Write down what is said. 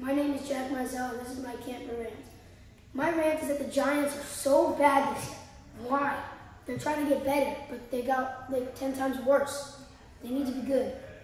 My name is Jack Mizell, and this is my camper rant. My rant is that the Giants are so bad this year. Why? They're trying to get better, but they got like 10 times worse. They need to be good.